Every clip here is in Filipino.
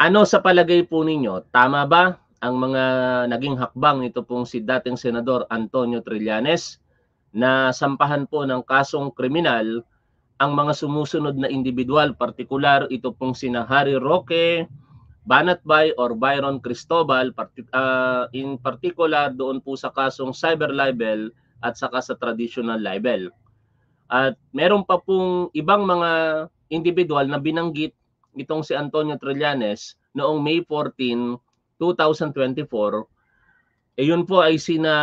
Ano sa palagay po ninyo, tama ba ang mga naging hakbang nito pong si dating Senador Antonio Trillanes na sampahan po ng kasong kriminal ang mga sumusunod na individual, partikular ito pong sina Harry Roque, Banatbay or Byron Cristobal, in particular doon po sa kasong cyber libel at saka sa traditional libel. At meron pa pong ibang mga individual na binanggit itong si Antonio Trillanes noong May 14, 2024. Eh yun po ay sina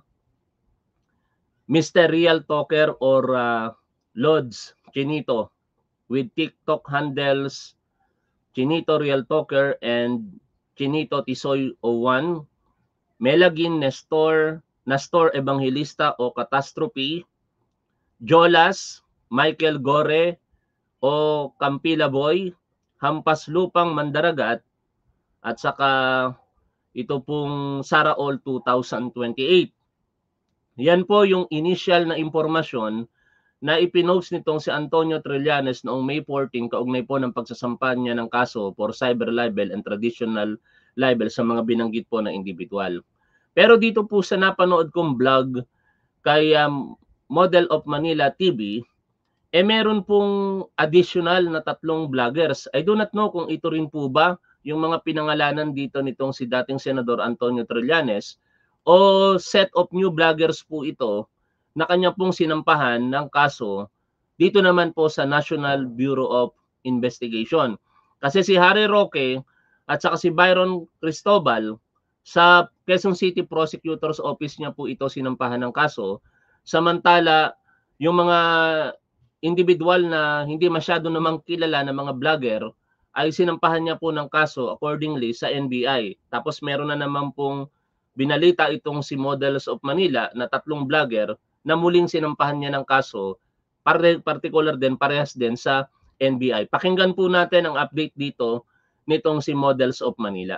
Mr. Real Talker or Lods Chinito with TikTok handles Chinito Real Talker and Chinito Tisoy 01, Melagin Nestor Evangelista o Catastrophe, Jolas, Michael Gore o Campila Boy, Hampas Lupang Mandaragat, at saka ito pong Sara All 2028. Yan po yung initial na impormasyon na ipinost nitong si Antonio Trillanes noong May 14 kaugnay po ng pagsasampa niya ng kaso for cyber libel and traditional libel sa mga binanggit po na individual. Pero dito po sa napanood kong vlog kay Model of Manila TV, meron pong additional na 3 vloggers. I do not know kung ito rin po ba yung mga pinangalanan dito nitong si dating Senador Antonio Trillanes o set of new vloggers po ito na kanya pong sinampahan ng kaso dito naman po sa National Bureau of Investigation. Kasi si Harry Roque at saka si Byron Cristobal sa Quezon City Prosecutor's Office niya po ito sinampahan ng kaso, samantala yung mga individual na hindi masyado namang kilala na mga vlogger ay sinampahan niya po ng kaso accordingly sa NBI. Tapos meron na naman pong binalita itong si Models of Manila na 3 vlogger na muling sinampahan niya ng kaso, particular din, parehas din sa NBI. Pakinggan po natin ang update dito nitong si Models of Manila.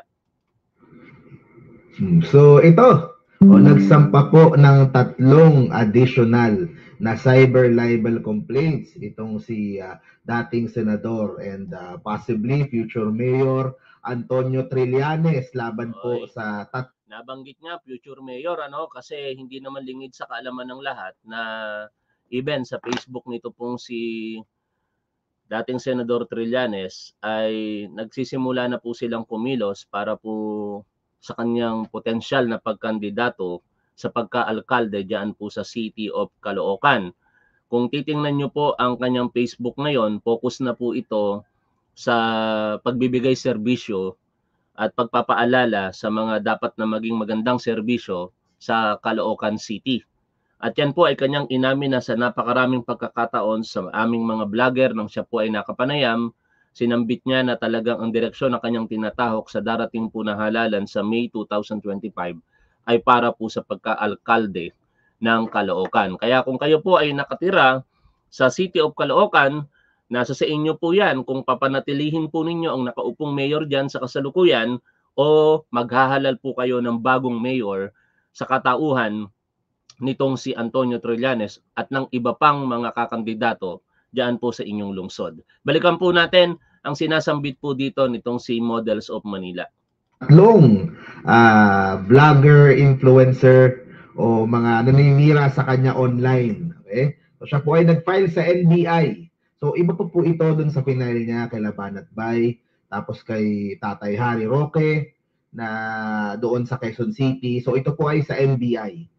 So ito, nagsampa po ng 3 additional na cyber libel complaints itong si dating senador and possibly future mayor Antonio Trillanes laban po sa nabanggit niya future mayor kasi hindi naman lingid sa kaalaman ng lahat na even sa Facebook nito pong si dating Senador Trillanes ay nagsisimula na po silang kumilos para po sa kanyang potensyal na pagkandidato sa pagka-alkalde diyan po sa City of Caloocan. Kung titingnan niyo po ang kanyang Facebook ngayon, focus na po ito sa pagbibigay serbisyo at pagpapaalala sa mga dapat na maging magandang serbisyo sa Caloocan City. At yan po ay kanyang inamin na sa napakaraming pagkakataon sa aming mga vlogger nang siya po ay nakapanayam, sinambit niya na talagang ang direksyon na kanyang tinatahok sa darating po na halalan sa May 2025 ay para po sa pagka-alkalde ng Caloocan. Kaya kung kayo po ay nakatira sa City of Caloocan, nasa sa inyo po yan kung papanatilihin po ninyo ang nakaupong mayor dyan sa kasalukuyan o maghahalal po kayo ng bagong mayor sa katauhan nitong si Antonio Trillanes at ng iba pang mga kakandidato diyan po sa inyong lungsod. Balikan po natin ang sinasambit po dito nitong si Models of Manila. 3 vlogger, influencer o mga naninira sa kanya online. Okay? So siya po ay nag-file sa NBI. So iba po ito dun sa final niya kay Banatbay, tapos kay Tatay Harry Roque na doon sa Quezon City. So ito po ay sa NBI.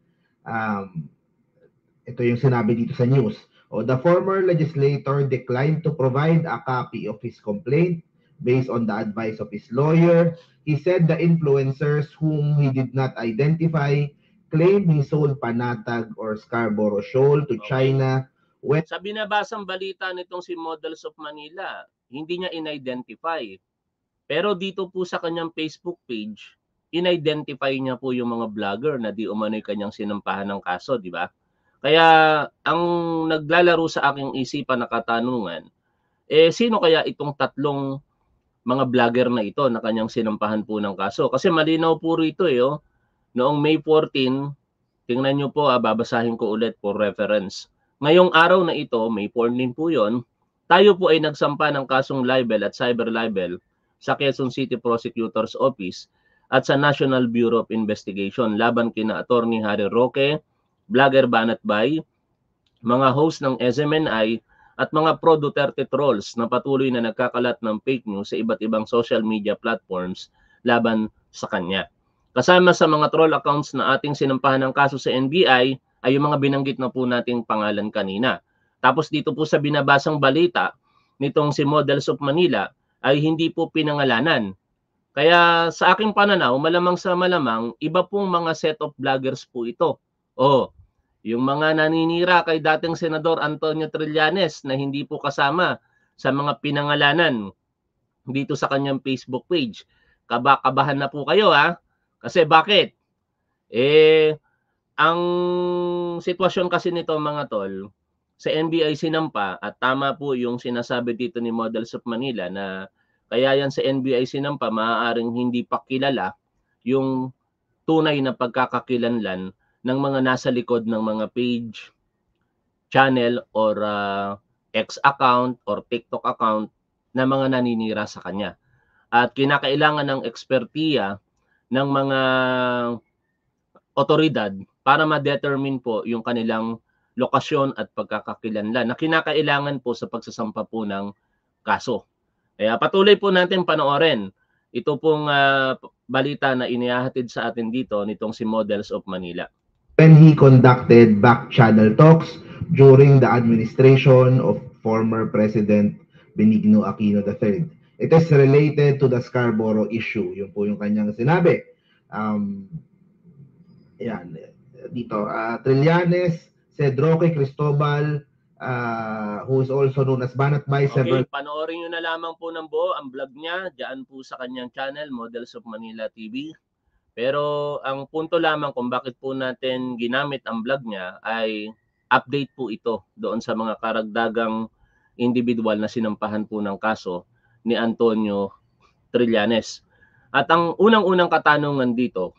Ito yung sinabi dito sa news. The former legislator declined to provide a copy of his complaint based on the advice of his lawyer. He said the influencers whom he did not identify claimed he sold Panatag or Scarborough Shoal to China. Sa binabasang balita nitong si Models of Manila, hindi niya in-identify. Pero dito po sa kanyang Facebook page, in-identify niya po yung mga vlogger na di umano'y kanyang sinampahan ng kaso, di ba? Kaya ang naglalaro sa aking isipan na katanungan, sino kaya itong 3 mga vlogger na ito na kanyang sinampahan po ng kaso? Kasi malinaw po rito noong May 14, tingnan nyo po, babasahin ko ulit for reference. Ngayong araw na ito, May 14 po yon, tayo po ay nagsampa ng kasong libel at cyber libel sa Quezon City Prosecutor's Office at sa National Bureau of Investigation laban kina Attorney Harry Roque, Vlogger Banat Bay, mga host ng SMNI at mga pro-Duterte trolls na patuloy na nagkakalat ng fake news sa iba't ibang social media platforms laban sa kanya. Kasama sa mga troll accounts na ating sinampahan ng kaso sa NBI ay yung mga binanggit na po nating pangalan kanina. Tapos dito po sa binabasang balita nitong si Models of Manila ay hindi po pinangalanan. Kaya sa aking pananaw, malamang sa malamang, iba pong mga set of vloggers po ito. Yung mga naninira kay dating Senador Antonio Trillanes na hindi po kasama sa mga pinangalanan dito sa kanyang Facebook page. Kabahan na po kayo ha. Kasi bakit? Ang sitwasyon kasi nito mga tol, sa NBI sinampa at tama po yung sinasabi dito ni Models of Manila na kaya yan sa NBI sinampa maaaring hindi pa kilala yung tunay na pagkakakilanlan ng mga nasa likod ng mga page, channel, or X account or TikTok account na mga naninira sa kanya. At kinakailangan ng ekspertiya ng mga otoridad para ma-determine po yung kanilang lokasyon at pagkakakilanlan na kinakailangan po sa pagsasampa po ng kaso. Kaya patuloy po natin panoorin ito pong balita na inihahatid sa atin dito nitong si Models of Manila. When he conducted back-channel talks during the administration of former President Benigno Aquino III. It is related to the Scarborough issue. Yun po yung kanyang sinabi. Yan, dito. Trillanes, said Roque Cristobal, who is also known as Banat Bay. Okay, panoorin nyo na lamang po ng buo ang vlog niya. Diyan po sa kanyang channel, Models of Manila TV. Pero ang punto lamang kung bakit po natin ginamit ang vlog niya ay update po ito doon sa mga karagdagang individual na sinampahan po ng kaso ni Antonio Trillanes. At ang unang-unang katanungan dito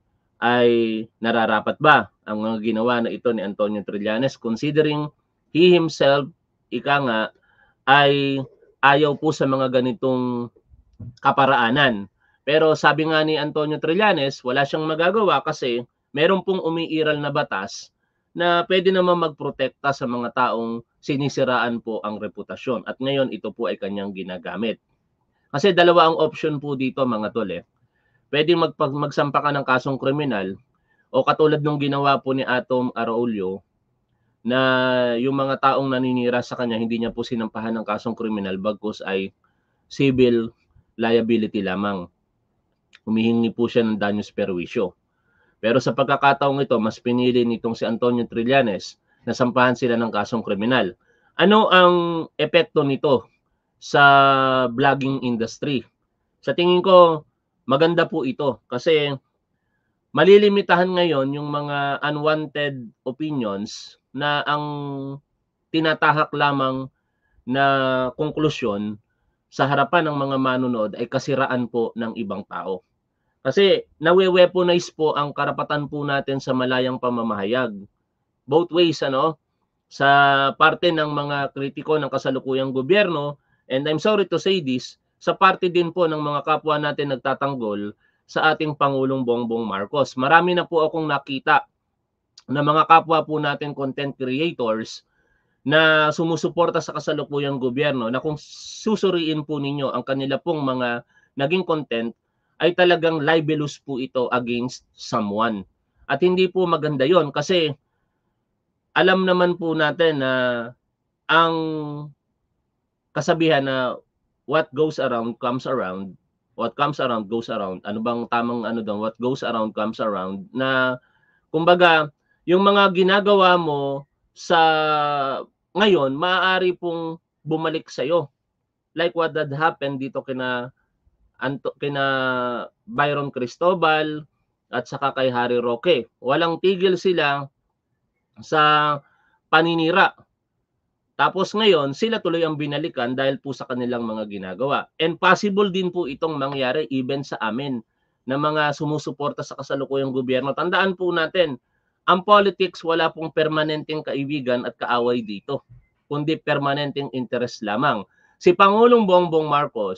ay nararapat ba ang mga ginawa na ito ni Antonio Trillanes considering he himself, ika nga, ay ayaw po sa mga ganitong kaparaanan. Pero sabi nga ni Antonio Trillanes, wala siyang magagawa kasi meron pong umiiral na batas na pwede naman magprotekta sa mga taong sinisiraan po ang reputasyon. At ngayon ito po ay kanyang ginagamit. Kasi dalawa ang option po dito mga tol Pwedeng magsampa ka ng kasong kriminal o katulad nung ginawa po ni Atom Araulio na yung mga taong naninira sa kanya hindi niya po sinampahan ng kasong kriminal bagkus ay civil liability lamang. Humihingi po siya ng danyos perwisyo. Pero sa pagkakataong ito, mas pinili nitong si Antonio Trillanes na sampahan sila ng kasong kriminal. Ano ang epekto nito sa vlogging industry? Sa tingin ko, maganda po ito kasi malilimitahan ngayon yung mga unwanted opinions na ang tinatahak lamang na konklusyon sa harapan ng mga manonood ay kasiraan po ng ibang tao. Kasi nawe-weaponize po ang karapatan po natin sa malayang pamamahayag. Both ways, sa parte ng mga kritiko ng kasalukuyang gobyerno, and I'm sorry to say this, sa parte din po ng mga kapwa natin nagtatanggol sa ating Pangulong Bongbong Marcos. Marami na po akong nakita na mga kapwa po natin content creators na sumusuporta sa kasalukuyang gobyerno na kung susuriin po ninyo ang kanila pong mga naging content ay talagang libelous po ito against someone. At hindi po maganda yon kasi alam naman po natin na ang kasabihan na what goes around comes around, what comes around goes around. Ano bang tamang doon? What goes around comes around. Na kumbaga, yung mga ginagawa mo sa ngayon, maaari pong bumalik sa'yo. Like what had happened dito kina Byron Cristobal at saka kay Harry Roque. Walang tigil sila sa paninira. Tapos ngayon, sila tuloy ang binalikan dahil po sa kanilang mga ginagawa. And possible din po itong mangyari even sa amin na mga sumusuporta sa kasalukuyang gobyerno. Tandaan po natin, ang politics wala pong permanenteng kaibigan at kaaway dito, kundi permanenteng interest lamang. Si Pangulong Bongbong Marcos,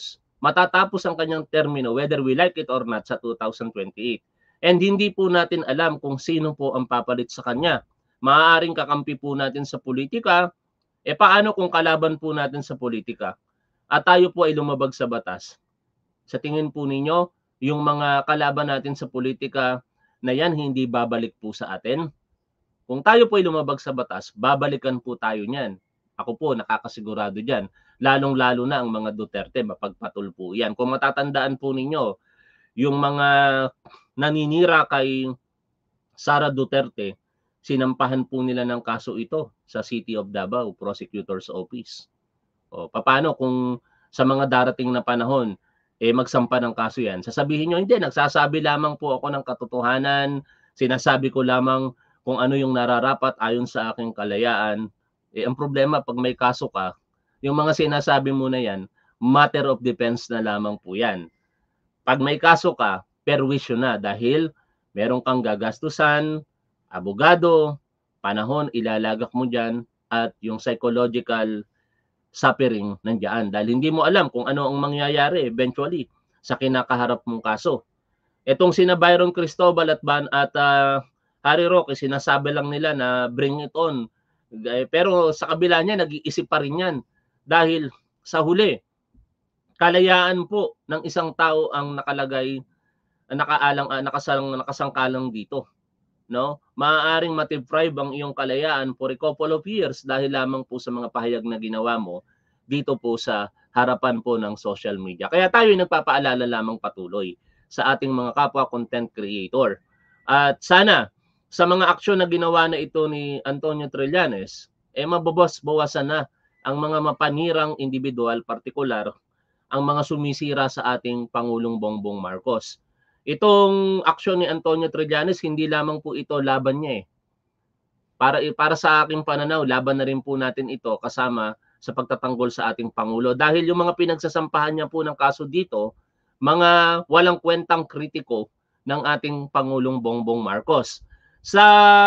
matatapos ang kanyang termino whether we like it or not sa 2028. And hindi po natin alam kung sino po ang papalit sa kanya. Maaaring kakampi po natin sa politika, paano kung kalaban po natin sa politika at tayo po ay lumabag sa batas? Sa tingin po ninyo, yung mga kalaban natin sa politika na yan hindi babalik po sa atin? Kung tayo po ay lumabag sa batas, babalikan po tayo niyan. Ako po, nakakasigurado dyan. Lalong-lalo na ang mga Duterte, mapagpatul po yan. Kung matatandaan po ninyo, yung mga naninira kay Sara Duterte, sinampahan po nila ng kaso ito sa City of Davao Prosecutor's Office. O, paano kung sa mga darating na panahon, magsampa ng kaso yan? Sasabihin nyo, hindi, nagsasabi lamang po ako ng katotohanan, sinasabi ko lamang kung ano yung nararapat ayon sa aking kalayaan. Ang problema, pag may kaso ka, yung mga sinasabi mo na yan, matter of defense na lamang po yan. Pag may kaso ka, perwisyo na dahil meron kang gagastusan, abogado, panahon, ilalagak mo dyan, at yung psychological suffering nandiyan. Dahil hindi mo alam kung ano ang mangyayari eventually sa kinakaharap mong kaso. Etong sina Byron Cristobal at Harry Roque, sinasabi lang nila na bring it on. Pero sa kabila niya, nag-iisip pa rin yan. Dahil sa huli, kalayaan po ng isang tao ang nakalagay, nakasangkalang dito. No? Maaaring ma-deprive ang iyong kalayaan for a couple of years dahil lamang po sa mga pahayag na ginawa mo dito po sa harapan po ng social media. Kaya tayo nagpapaalala lamang patuloy sa ating mga kapwa content creator. At sana sa mga aksyon na ginawa na ito ni Antonio Trillanes, mababawasan na ang mga mapanirang individual, partikular, ang mga sumisira sa ating Pangulong Bongbong Marcos. Itong aksyon ni Antonio Trillanes, hindi lamang po ito laban niya. Para sa aking pananaw, laban na rin po natin ito kasama sa pagtatanggol sa ating Pangulo. Dahil yung mga pinagsasampahan niya po ng kaso dito, mga walang kwentang kritiko ng ating Pangulong Bongbong Marcos. Sa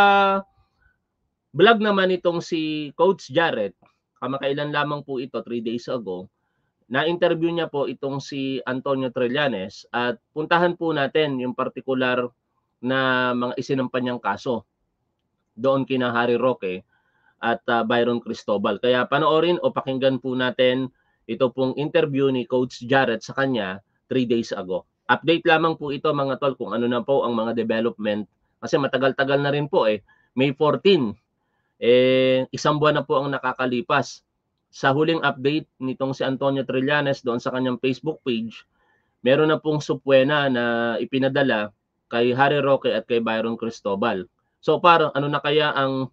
vlog naman itong si Coach Jarrett, kamakailan lamang po ito, 3 days ago, na-interview niya po itong si Antonio Trillanes at puntahan po natin yung particular na mga isinampa niyang kaso doon kina Harry Roque at Byron Cristobal. Kaya panoorin o pakinggan po natin ito pong interview ni Coach Jarrett sa kanya 3 days ago. Update lamang po ito mga tol kung ano na po ang mga development kasi matagal-tagal na rin po May 14, isang buwan na po ang nakakalipas. Sa huling update nitong si Antonio Trillanes doon sa kanyang Facebook page, meron na pong supwena na ipinadala kay Harry Roque at kay Byron Cristobal. So parang ano na kaya ang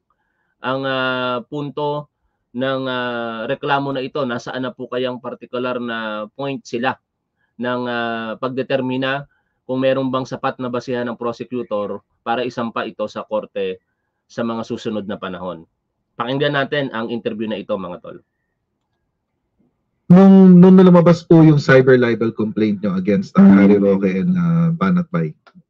punto ng reklamo na ito? Nasaan na po kayang particular na point sila ng pagdetermina kung meron bang sapat na basihan ng prosecutor para isampa ito sa korte sa mga susunod na panahon. Pakinggan natin ang interview na ito mga tol. Nung lumabas po yung cyber libel complaint nyo against Harry Roque and Banat Bay,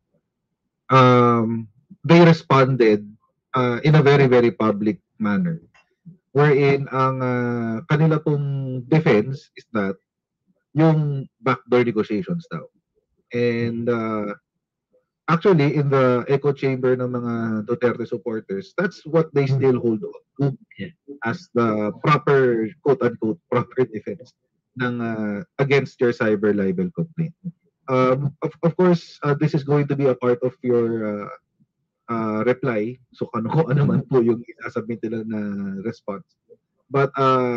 they responded in a very, very public manner. Wherein ang kanila pong defense is that yung backdoor negotiations daw. And actually, in the echo chamber ng mga Duterte supporters, that's what they still hold on to as the proper, quote-unquote, proper defense ng, against your cyber libel complaint. Of course, this is going to be a part of your reply. So, kung ano man po yung isasubmit nila na response. But,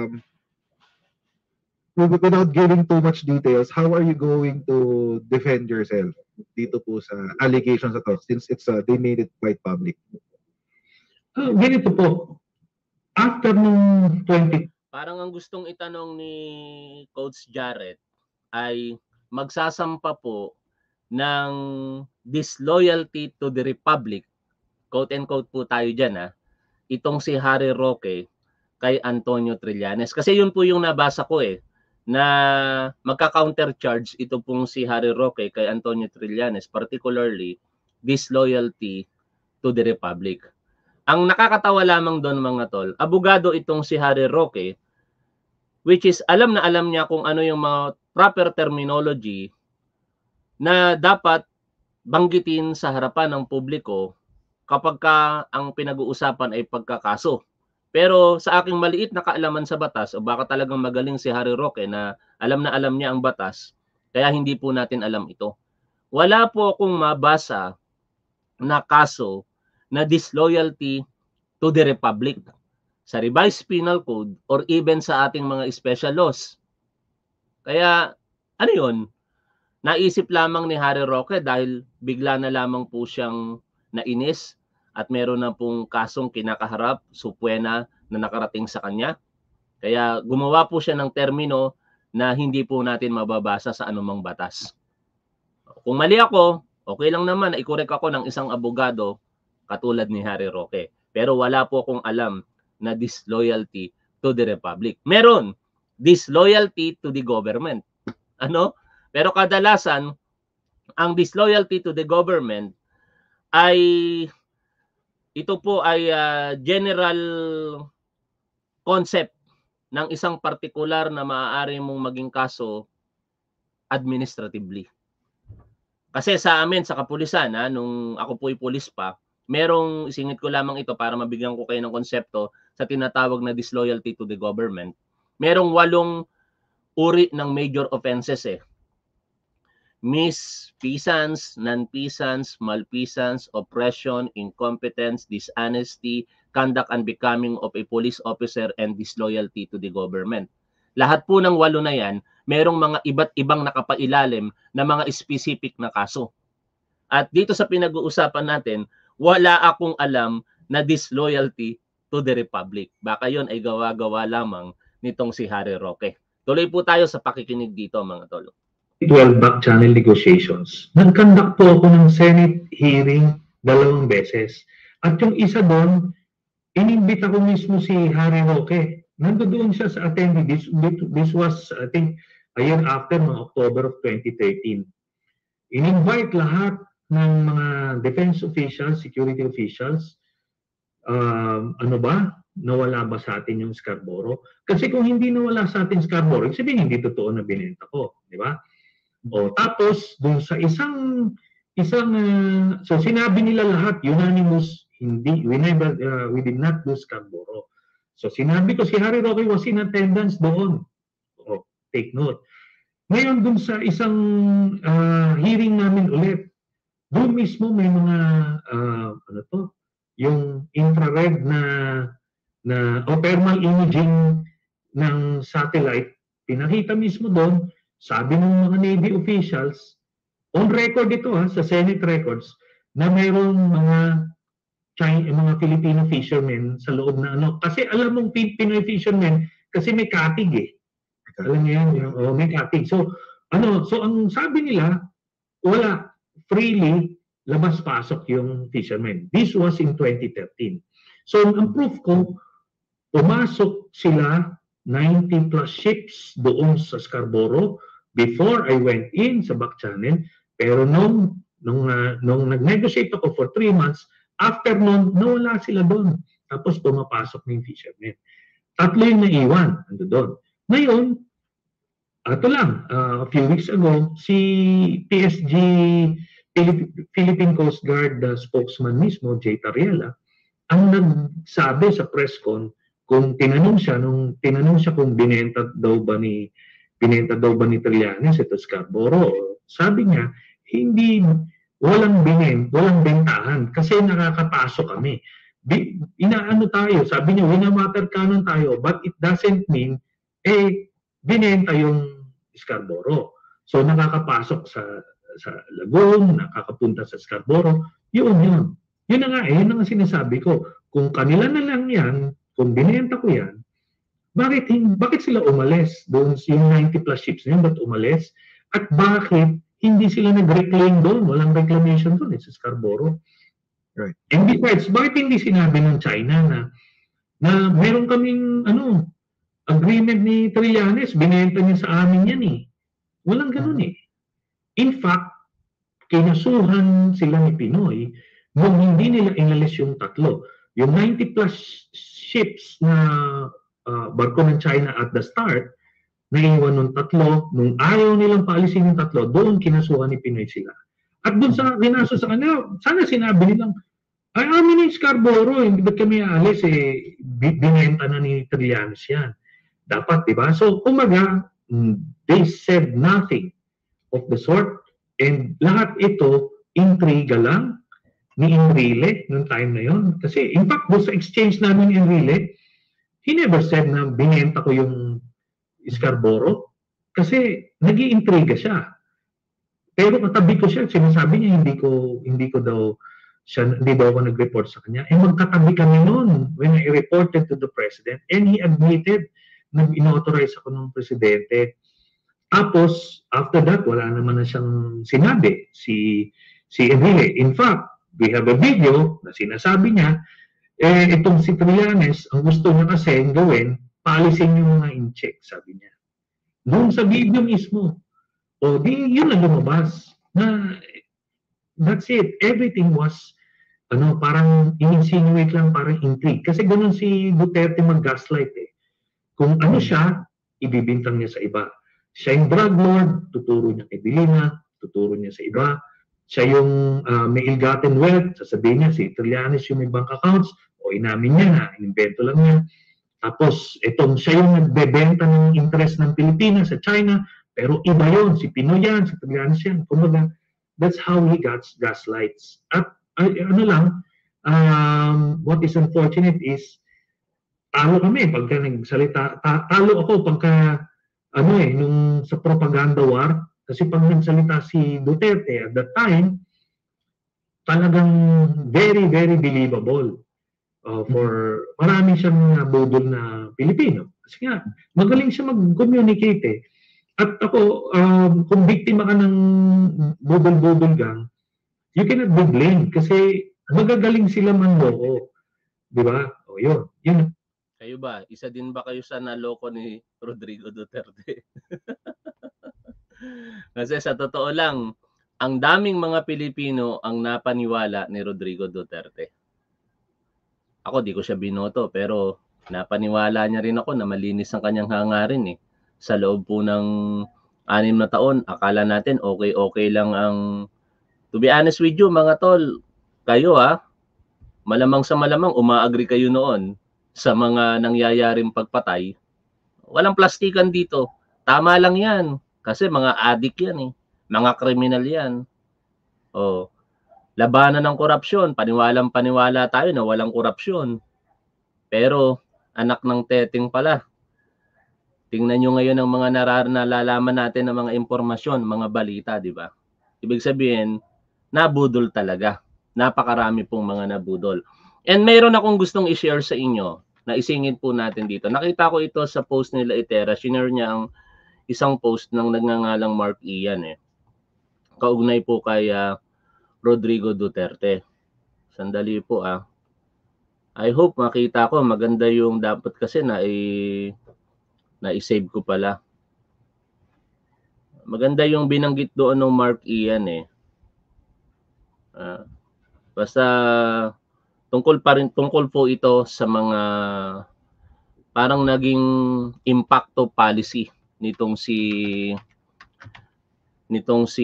without giving too much details, how are you going to defend yourself dito po sa allegations na to since they made it quite public? Ganito po, after nung 20... Parang ang gustong itanong ni Coach Jarrett ay magsasampa po ng disloyalty to the Republic, quote-unquote po tayo dyan itong si Harry Roque kay Antonio Trillanes. Kasi yun po yung nabasa ko na magka-countercharge ito pong si Harry Roque kay Antonio Trillanes, particularly disloyalty to the Republic. Ang nakakatawa lamang doon mga tol, abogado itong si Harry Roque, which is alam na alam niya kung ano yung mga proper terminology na dapat banggitin sa harapan ng publiko kapag ang pinag-uusapan ay pagkakaso. Pero sa aking maliit na kaalaman sa batas, o baka talagang magaling si Harry Roque na alam niya ang batas, kaya hindi po natin alam ito. Wala po akong mabasa na kaso na disloyalty to the Republic sa revised penal code or even sa ating mga special laws. Kaya ano yun? Naisip lamang ni Harry Roque dahil bigla na lamang po siyang nainis at meron na pong kasong kinakaharap, supwena na nakarating sa kanya. Kaya gumawa po siya ng termino na hindi po natin mababasa sa anumang batas. Kung mali ako, okay lang naman na i-correct ako ng isang abogado katulad ni Harry Roque. Pero wala po akong alam na disloyalty to the Republic. Meron disloyalty to the government. Ano? Pero kadalasan, ang disloyalty to the government ay ito po ay general concept ng isang partikular na maaari mong maging kaso administratively. Kasi sa amin, sa kapulisan, nung ako po'y pulis pa, merong, isingit ko lamang ito para mabigyan ko kayo ng konsepto sa tinatawag na disloyalty to the government. Merong 8 uri ng major offenses misfeasance, nonfeasance, malfeasance, oppression, incompetence, dishonesty, conduct unbecoming of a police officer, and disloyalty to the government. Lahat po ng 8 na yan, merong mga iba't ibang nakapailalim na mga specific na kaso. At dito sa pinag-uusapan natin, wala akong alam na disloyalty to the Republic. Baka yon ay gawa-gawa lamang nitong si Harry Roque. Tuloy po tayo sa pakikinig dito, mga tolo. 12 back channel negotiations. Nag-conduct po ako ng Senate hearing 2 beses. At yung isa doon, inimbita ko mismo si Harry Roque. Nandoon siya sa attendee. This was, I think, a year after, mga October of 2013. In-invite lahat ng mga defense officials, security officials. Nawala ba sa atin yung Scarborough? Kasi kung hindi nawala sa atin Scarborough, sabihin hindi totoo na binenta ko, di ba? O tapos dun sa so sinabi nila lahat unanimous, we did not do Scarborough. So sinabi ko si Harry Roque was in attendance doon. O, take note. Ngayon dun sa isang hearing namin ulit, doon mismo may mga yung infrared na thermal imaging ng satellite, pinakita mismo doon. Sabi ng mga Navy officials, on record ito sa Senate records, na mayroong mga Filipino fishermen sa loob na Kasi alam mong Pinoy fishermen, kasi may katig Alam niyo yan, may katig. So ang sabi nila, wala, freely, labas-pasok yung fishermen. This was in 2013. So ang proof ko, pumasok sila 90 plus ships doon sa Scarborough before I went in sa back channel. Pero nung nag-negotiate ako for 3 months, after nun, nawala sila doon. Tapos pumapasok na yung fishermen. 3 yung naiwan, ando doon. Ngayon, ito lang, a few weeks ago, si PSG, Philippine Coast Guard spokesman mismo, Jay Tariela, ang nagsabi sa press con, kung tinanong siya kung binenta daw ba ni Trillanes ito Scarborough, sabi niya walang bentahan kasi nakakapasok kami. Sabi niya winamatter canon tayo, but it doesn't mean binenta yung Scarborough. So nakakapasok sa Lagoon, nakakapunta sa Scarborough, yun na nga sinasabi ko. Kung kanila na lang yan, kung binenta ko yan, bakit sila umalis? Doon yung 90 plus ships na yun, ba't umalis? At bakit hindi sila nag-reclaim doon? Walang reclamation doon sa Scarborough. Right. And besides, bakit hindi sinabi ng China na meron kaming agreement ni Trillanes, binenta niya sa amin yan Walang ganun In fact, kinasuhan sila ni Pinoy nung hindi nila inalis yung 3. Yung 90 plus ships na barko ng China at the start, naiwan ng tatlo, nung ayaw nilang paalisin yung tatlo, doon kinasuhan ni Pinoy sila. At doon sa kinaso sa kanila, sana sinabi nilang, ay amin yung Scarborough, hindi ba't kami aalis, binenta na ni Trillanes yan. Dapat, di ba? So, kumaga, they said nothing of the sort, and lahat ito, intriga lang ni Enrile noong time na yon. Kasi, in fact, doon sa exchange namin ni Enrile, he never said na binenta ko yung Scarborough kasi nag-iintriga siya. Pero katabi ko siya, sinasabi niya hindi daw ako nag-report sa kanya. Magkatabi kami noon when I reported to the president, and he admitted na inauthorize ako ng presidente. Tapos after that wala naman na siyang sinabi si Enrile. In fact, we have a video na sinasabi niya itong si Trillanes, ang gusto niya kasi gawin, paalisin yung mga in-check, sabi niya. Doon sa video mismo. O di yun ang lumabas na that's it. Everything was parang in-insinuate lang, parang intrigue. Kasi ganun si Duterte mag-gaslight eh. Kung ano siya, ibibintang niya sa iba. Siya yung drug lord, tuturo niya kay Dilina, tuturo niya sa iba. Siya yung may ill-gotten wealth, sasabihin niya si Trillanes yung may bank accounts, o inamin niya na, inimbento lang niya. Tapos, siya yung nagbebenta ng interest ng Pilipinas sa China, pero iba yun, si Pinoy yan, si Trillanes yan. Kumbaga, that's how he got gaslights. At what is unfortunate is, talo kami pagka nagsalita, talo ako pagka, nung sa propaganda war, kasi pag nagsalita si Duterte at that time, talagang very, very believable. For marami siyang budol na Pilipino. Kasi nga, magaling siya mag-communicate eh. At ako, kung biktima ka ng budol-budol gang, you cannot be blamed kasi magagaling sila manloko. Di ba? O yun. Kayo ba? Isa din ba kayo sa naloko ni Rodrigo Duterte? Kasi sa totoo lang, ang daming mga Pilipino ang napaniwala ni Rodrigo Duterte. Ako, di ko siya binoto, pero napaniwala niya rin ako na malinis ang kanyang hangarin eh. Sa loob po ng 6 na taon, akala natin okay lang ang... To be honest with you, mga tol, kayo malamang sa malamang umaagree kayo noon sa mga nangyayaring pagpatay. Walang plastikan dito. Tama lang yan. Kasi mga addict yan eh. Mga kriminal yan. Labanan ng korupsyon. Paniwalang-paniwala tayo na walang korupsyon. Pero anak ng teteng pala. Tingnan nyo ngayon ang mga nalalaman natin ng mga impormasyon, mga balita, di ba? Ibig sabihin, nabudol talaga. Napakarami pong mga nabudol. And mayroon akong gustong i-share sa inyo na isingit po natin dito. Nakita ko ito sa post nila Itera. Shinare niya ang isang post ng nagngangalang Mark Ian eh. Kaugnay po kay Rodrigo Duterte. Sandali po I hope makita ko. Maganda yung dapat kasi na i-save ko pala. Maganda yung binanggit doon ng Mark Ian eh. Basta tungkol po ito sa mga parang naging impacto policy nitong si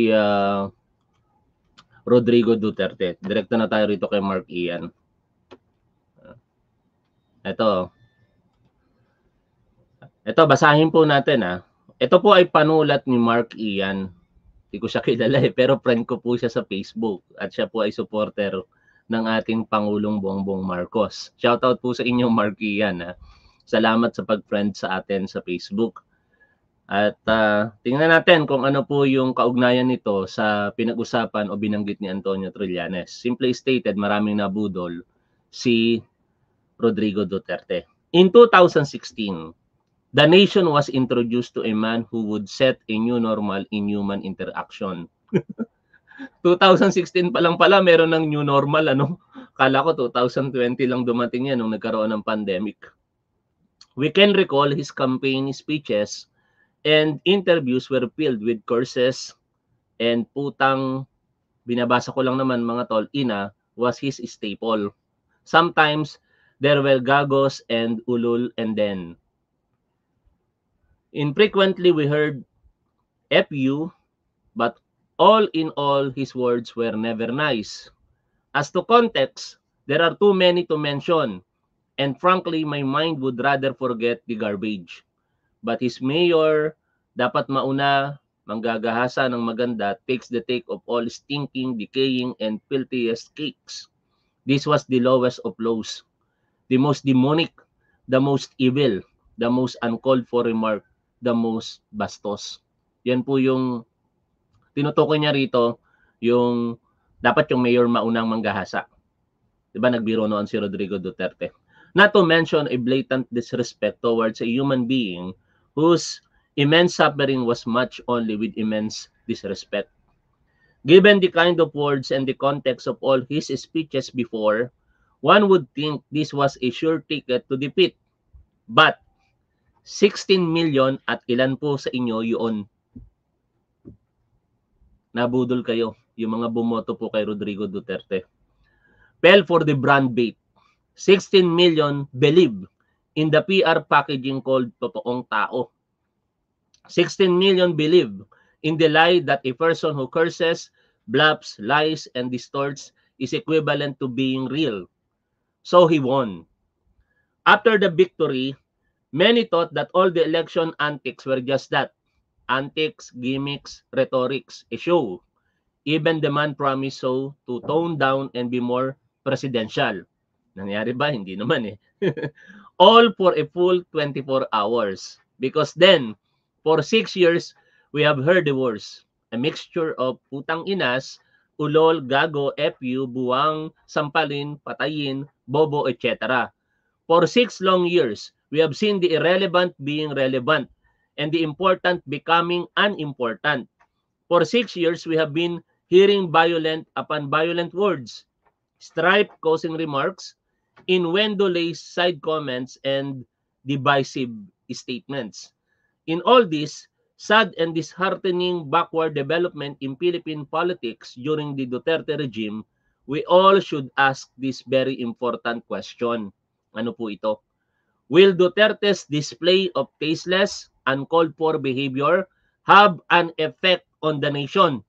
Rodrigo Duterte. Direkta na tayo rito kay Mark Ian. Ito basahin po natin Ito po ay panulat ni Mark Ian. Hindi ko siya kilala pero friend ko po siya sa Facebook at siya po ay supporter ng ating Pangulong Bongbong Marcos. Shoutout po sa inyo Mark Ian. Salamat sa pag-friend sa atin sa Facebook. At tingnan natin kung ano po yung kaugnayan nito sa pinag-usapan o binanggit ni Antonio Trillanes. Simply stated, maraming nabudol si Rodrigo Duterte. In 2016, the nation was introduced to a man who would set a new normal in human interaction. 2016 pa lang pala meron ng new normal Kala ko 2020 lang dumating yan nung nagkaroon ng pandemic. We can recall his campaign speeches and interviews were filled with curses and putang, binabasa ko lang naman mga tol, ina was his staple. Sometimes there were gagos and ulul and then. Infrequently we heard FU, but all in all, his words were never nice. As to context, there are too many to mention, and frankly, my mind would rather forget the garbage. But his mayor, dapat mauna, manggagahasa ng maganda, takes the take of all stinking, decaying, and filthiest cakes. This was the lowest of lows, the most demonic, the most evil, the most uncalled for remark, the most bastos. Yan po yung tinutukoy niya rito, yung dapat yung mayor maunang manggahasa. Diba nagbiro noon si Rodrigo Duterte? Not to mention a blatant disrespect towards a human being whose immense suffering was matched only with immense disrespect. Given the kind of words and the context of all his speeches before, one would think this was a sure ticket to defeat. But 16 million at ilan po sa inyo yun? Nabudol kayo, yung mga bumoto po kay Rodrigo Duterte. Fell for the brand bait. 16 million believe in the PR packaging called totoong tao. 16 million believe in the lie that a person who curses, bluffs, lies, and distorts is equivalent to being real. So he won. After the victory, many thought that all the election antics were just that. Antics, gimmicks, rhetorics, a show. Even the man promised so to tone down and be more presidential. Nangyari ba? Hindi naman eh. All for a full 24 hours. Because then, for 6 years, we have heard the words. A mixture of putang inas, ulol, gago, FU, buwang, sampalin, patayin, bobo, etc. For 6 long years, we have seen the irrelevant being relevant and the important becoming unimportant. For 6 years, we have been hearing violent upon violent words, strife-causing remarks, innuendo-laced side comments, and divisive statements. In all this, sad and disheartening backward development in Philippine politics during the Duterte regime, we all should ask this very important question. Ano po ito? Will Duterte's display of tasteless, uncalled for behavior have an effect on the nation?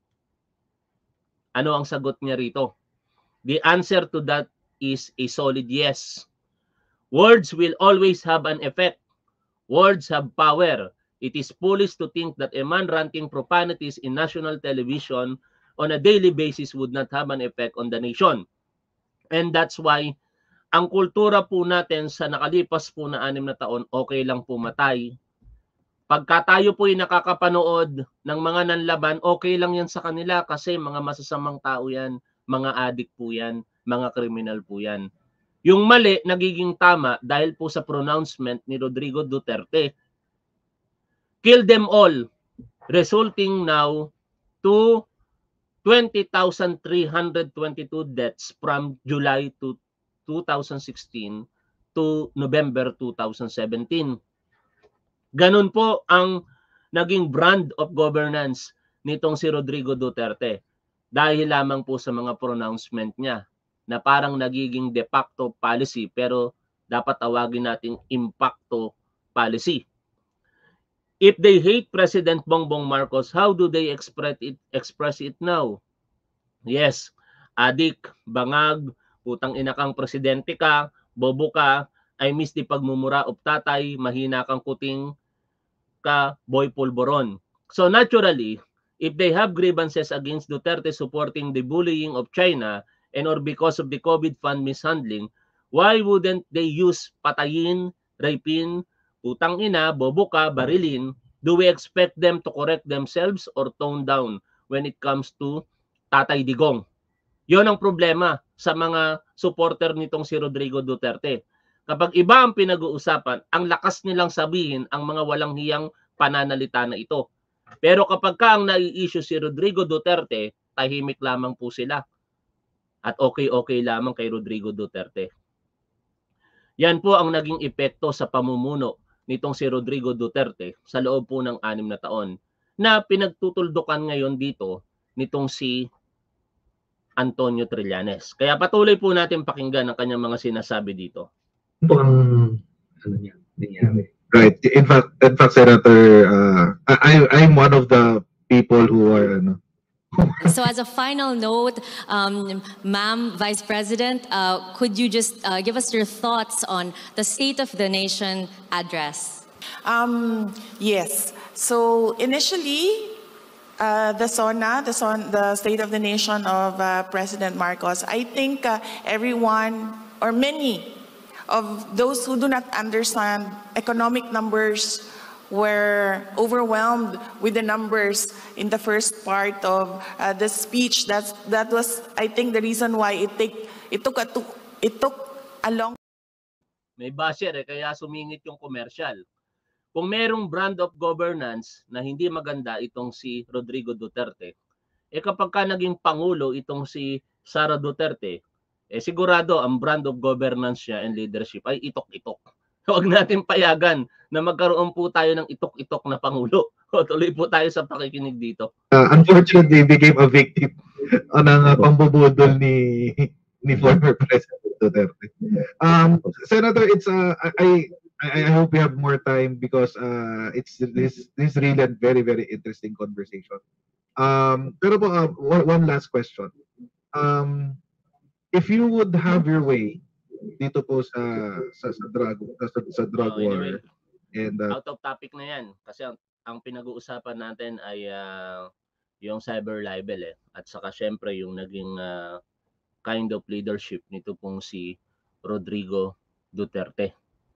Ano ang sagot niya rito? The answer to that is a solid yes. Words will always have an effect. Words have power. It is foolish to think that a man ranting profanities in national television on a daily basis would not have an effect on the nation. And that's why ang kultura po natin sa nakalipas po na 6 na taon, okay lang pumatay. Pagka tayo po ay nakakapanood ng mga nanlaban, okay lang yan sa kanila kasi mga masasamang tao yan, mga adik po yan, mga kriminal po yan. Yung mali, nagiging tama dahil po sa pronouncement ni Rodrigo Duterte. Kill them all, resulting now to 20,322 deaths from July to 2016 to November 2017. Ganun po ang naging brand of governance nitong si Rodrigo Duterte dahil lamang po sa mga pronouncement niya na parang nagiging de facto policy pero dapat tawagin nating impacto policy. If they hate President Bongbong Marcos, how do they express it now? Yes, adik, bangag, utang ina kang presidente ka, bobo ka, I miss di pagmumura of tatay, mahina kang kuting ka, boy pulboron. So naturally, if they have grievances against Duterte supporting the bullying of China and or because of the COVID fund mishandling, why wouldn't they use patayin, rapin, utang ina, bobo ka, barilin? Do we expect them to correct themselves or tone down when it comes to Tatay Digong? Yon ang problema sa mga supporter nitong si Rodrigo Duterte. Kapag iba ang pinag-uusapan, ang lakas nilang sabihin ang mga walang hiyang pananalita na ito. Pero kapag ka ang nai-issue si Rodrigo Duterte, tahimik lamang po sila. At okay-okay lamang kay Rodrigo Duterte. Yan po ang naging epekto sa pamumuno nitong si Rodrigo Duterte sa loob po ng 6 na taon na pinagtutuldukan ngayon dito nitong si Antonio Trillanes. Kaya patuloy po natin pakinggan ang kanyang mga sinasabi dito. Ito ang ano niya, nangyari. Right. In fact, Senator, I'm one of the people who are, So as a final note, Ma'am Vice President, could you just give us your thoughts on the State of the Nation address? Yes. So initially, the State of the Nation of President Marcos, I think everyone or many of those who do not understand economic numbers were overwhelmed with the numbers in the first part of the speech. That was, I think, the reason why it took a long. May basher kaya sumingit yung commercial. Kung merong brand of governance na hindi maganda itong si Rodrigo Duterte, kapag ka naging pangulo itong si Sara Duterte, sigurado ang brand of governance niya and leadership ay itok-itok. Huwag natin payagan na magkaroon po tayo ng itok-itok na pangulo. O tuloy po tayo sa pakikinig dito. Unfortunately, became a victim ng pambubudol ni former President Duterte. Senator, it's I hope we have more time because it's this really a very very interesting conversation. Pero po, one last question. If you would have your way dito po sa drug war, and out of topic na yan kasi ang pinag-uusapan natin ay yung cyber libel at saka syempre yung naging kind of leadership nito pong si Rodrigo Duterte.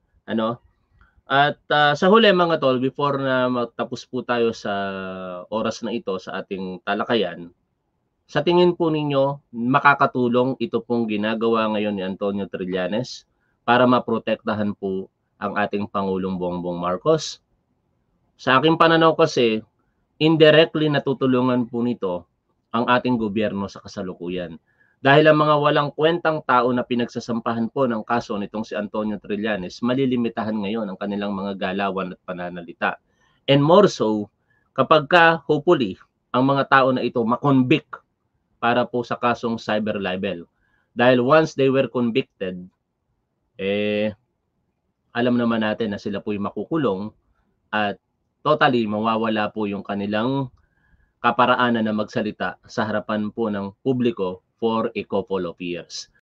At sa huli mga tol, before na matapos po tayo sa oras na ito sa ating talakayan, sa tingin po ninyo makakatulong ito pong ginagawa ngayon ni Antonio Trillanes para maprotektahan po ang ating Pangulong Bongbong Marcos? Sa aking pananaw kasi, indirectly natutulungan po nito ang ating gobyerno sa kasalukuyan. Dahil ang mga walang kwentang tao na pinagsasampahan po ng kaso nitong si Antonio Trillanes, malilimitahan ngayon ang kanilang mga galawan at pananalita. And more so, kapag ka, hopefully, ang mga tao na ito makonvict para po sa kasong cyber libel. Dahil once they were convicted, alam naman natin na sila po'y makukulong at totally mawawala po yung kanilang kaparaanan na magsalita sa harapan po ng publiko for a couple of years.